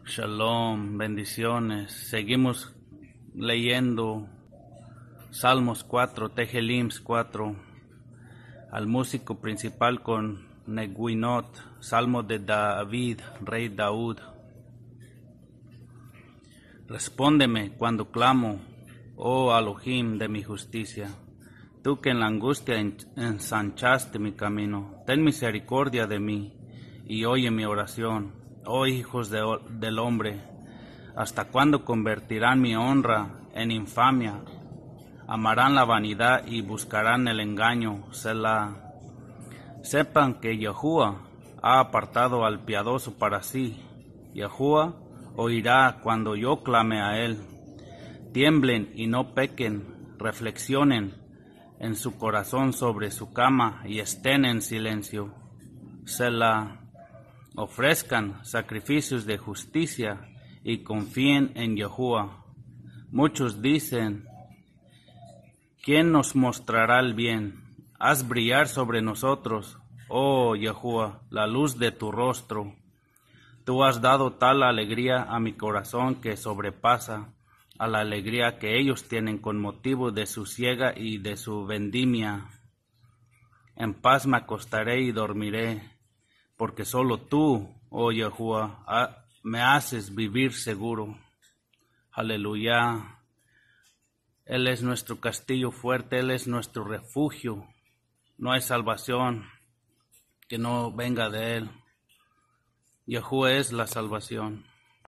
Shalom, bendiciones. Seguimos leyendo Salmos 4, Tehelims 4, al músico principal con Neguinot, Salmo de David, rey Daud. Respóndeme cuando clamo, oh Elohim de mi justicia. Tú que en la angustia ensanchaste mi camino, ten misericordia de mí y oye mi oración. Oh hijos del hombre, ¿hasta cuándo convertirán mi honra en infamia? Amarán la vanidad y buscarán el engaño. Selah. Sepan que Yahuwah ha apartado al piadoso para sí. Yahuwah oirá cuando yo clame a él. Tiemblen y no pequen, reflexionen en su corazón sobre su cama y estén en silencio. Selah. Ofrezcan sacrificios de justicia y confíen en Yahuwah. Muchos dicen, ¿quién nos mostrará el bien? Haz brillar sobre nosotros, oh Yahuwah, la luz de tu rostro. Tú has dado tal alegría a mi corazón que sobrepasa a la alegría que ellos tienen con motivo de su siega y de su vendimia. En paz me acostaré y dormiré, porque solo tú, oh Yahuwah, me haces vivir seguro. Aleluya. Él es nuestro castillo fuerte, Él es nuestro refugio. No hay salvación que no venga de Él. Yahuwah es la salvación.